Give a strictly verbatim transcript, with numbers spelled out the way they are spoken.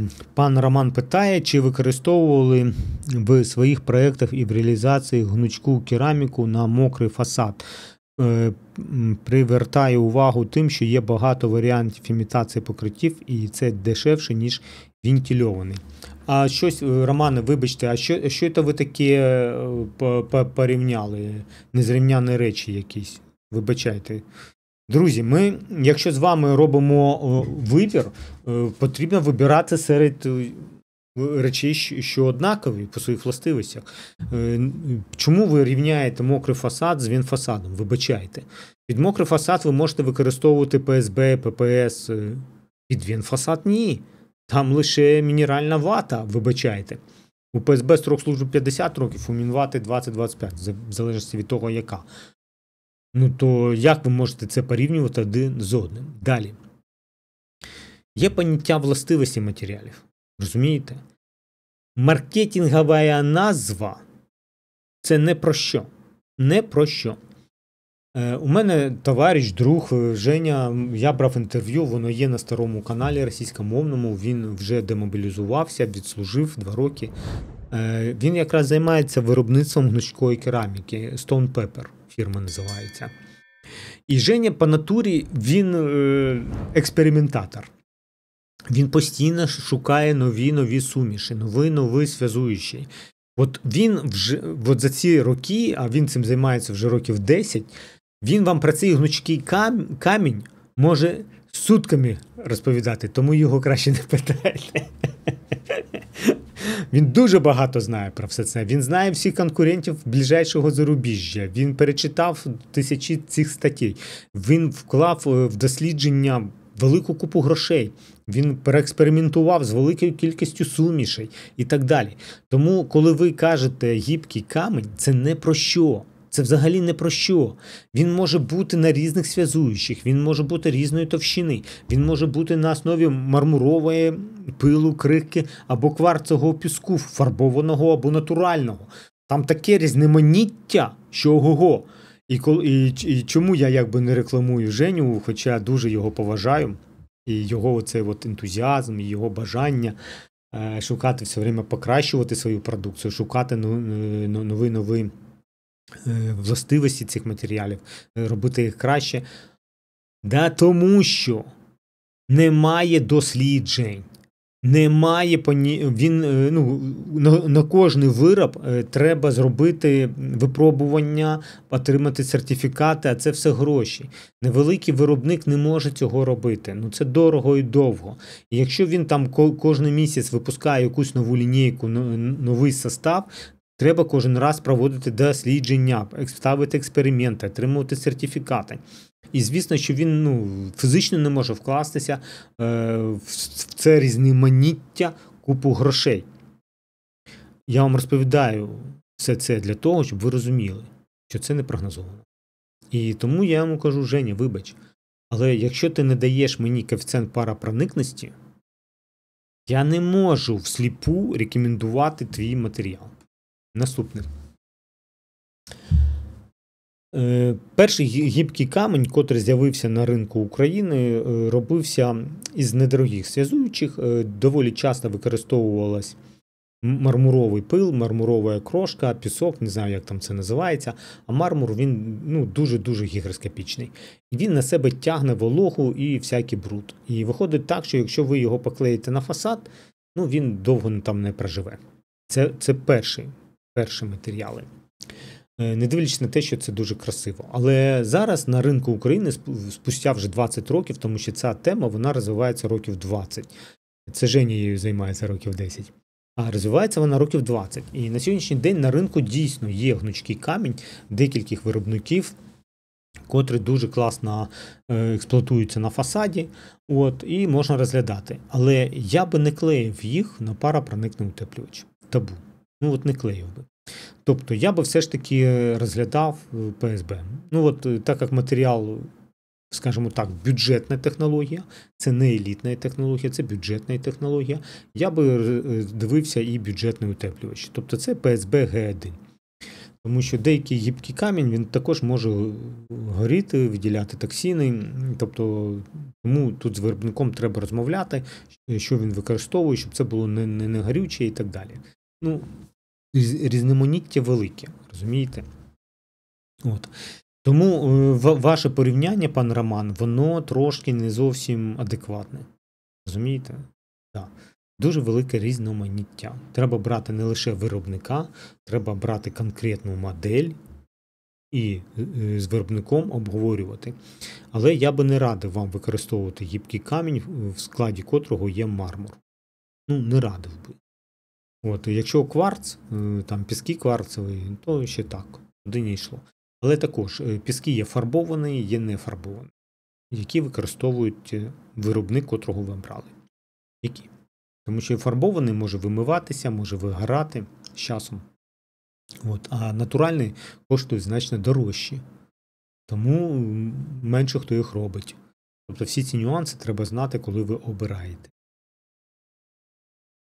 Пан Роман питає, чи використовували в своїх проєктах і в реалізації гнучку кераміку на мокрий фасад. Привертаю увагу тим, що є багато варіантів імітації покриттів, і це дешевше, ніж вентильований. А щось, Романе, вибачте, а що, що це ви таке порівняли? Незрівняні речі якісь? Вибачайте. Друзі, ми, якщо з вами робимо вибір, потрібно вибирати серед речей, що однакові по своїх властивостях. Чому ви рівняєте мокрий фасад з вентфасадом? Вибачайте. Під мокрий фасад ви можете використовувати пе ес бе, пе пе ес. Під вентфасад – ні. Там лише мінеральна вата, вибачайте. У пе ес бе строк служби п'ятдесят років, у Мінвати двадцять - двадцять п'ять, в залежності від того, яка. Ну, то як ви можете це порівнювати один з одним? Далі. Є поняття властивості матеріалів. Розумієте? Маркетингова назва – це не про що. Не про що. Е, у мене товариш, друг Женя, я брав інтерв'ю, воно є на старому каналі російськомовному, він вже демобілізувався, відслужив два роки. Е, він якраз займається виробництвом гнучкої кераміки, Stone Pepper фірма називається. І Женя по натурі, він е, експериментатор. Він постійно шукає нові-нові суміші, нові-нові зв'язуючі. От він вже, от за ці роки, а він цим займається вже років десять, він вам про цей гнучкий камінь може сутками розповідати, тому його краще не питайте. Він дуже багато знає про все це. Він знає всіх конкурентів ближайшого зарубіжжя. Він перечитав тисячі цих статей. Він вклав в дослідження велику купу грошей. Він переекспериментував з великою кількістю сумішей і так далі. Тому, коли ви кажете гібкий камінь, це не про що. Це взагалі не про що. Він може бути на різних зв'язуючих, він може бути різної товщини, він може бути на основі мармурової пилу, крихки або кварцового піску, фарбованого або натурального. Там таке різноманіття, що ого-го. І, і, і чому я якби не рекламую Женю, хоча дуже його поважаю, і його оцей от ентузіазм, і його бажання е, шукати все время покращувати свою продукцію, шукати нові-нові властивості цих матеріалів, робити їх краще. Да тому що немає досліджень, немає поні... він, ну, на, на кожний вироб треба зробити випробування, отримати сертифікати, а це все гроші. Невеликий виробник не може цього робити. Ну, це дорого і довго. І якщо він там кожен місяць випускає якусь нову лінійку, новий состав, треба кожен раз проводити дослідження, ставити експерименти, отримувати сертифікати. І звісно, що він ну, фізично не може вкластися е, в це різноманіття купу грошей. Я вам розповідаю все це для того, щоб ви розуміли, що це не прогнозовано. І тому я йому кажу: Женя, вибач, але якщо ти не даєш мені коефіцієнт парапроникності, я не можу всліпу рекомендувати твій матеріал. Наступне. Е, перший гібкий камінь, котрий з'явився на ринку України, е, робився із недорогих зв'язуючих. Е, доволі часто використовувалась мармуровий пил, мармурова крошка, пісок, не знаю, як там це називається, а мармур, він ну, дуже-дуже гігроскопічний. І він на себе тягне вологу і всякий бруд. І виходить так, що якщо ви його поклеїте на фасад, ну, він довго там не проживе. Це, це перший. Перші матеріали. Не дивлячись на те, що це дуже красиво. Але зараз на ринку України спустя вже двадцять років, тому що ця тема, вона розвивається років двадцять. Це Женя її займається років десять. А розвивається вона років двадцять. І на сьогоднішній день на ринку дійсно є гнучкий камінь декількох виробників, котрі дуже класно експлуатуються на фасаді, от, і можна розглядати. Але я би не клеїв їх на паропроникний утеплювач. Табу. Ну, от не клеїв би. Тобто, я би все ж таки розглядав пе ес бе. Ну, от, так як матеріал, скажімо так, бюджетна технологія, це не елітна технологія, це бюджетна технологія, я би дивився і бюджетний утеплювач. Тобто, це пе ес бе ге один. Тому що деякий гібкий камінь він також може горіти, виділяти токсини. Тобто, тому тут з виробником треба розмовляти, що він використовує, щоб це було не, не, не горюче і так далі. Ну, різноманіття велике, розумієте? От. Тому ваше порівняння, пан Роман, воно трошки не зовсім адекватне. Розумієте? Так. Дуже велике різноманіття. Треба брати не лише виробника, треба брати конкретну модель і з виробником обговорювати. Але я би не радив вам використовувати гібкий камінь, в складі котрого є мармур. Ну, не радив би. От, якщо кварц, там піски кварцеві, то ще так, туди не йшло. Але також піски є фарбовані, є не фарбовані, які використовують виробник, котрого ви брали. Які? Тому що фарбований може вимиватися, може вигорати з часом. От, а натуральний коштує значно дорожче. Тому менше хто їх робить. Тобто всі ці нюанси треба знати, коли ви обираєте.